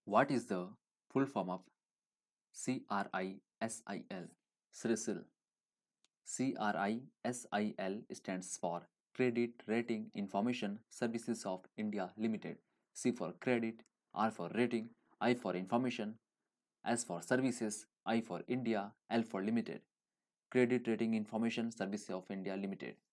What is the full form of CRISIL? CRISIL. CRISIL stands for Credit Rating Information Services of India Limited. C for credit, R for rating, I for information, S for services, I for India, L for limited. Credit Rating Information Services of India Limited.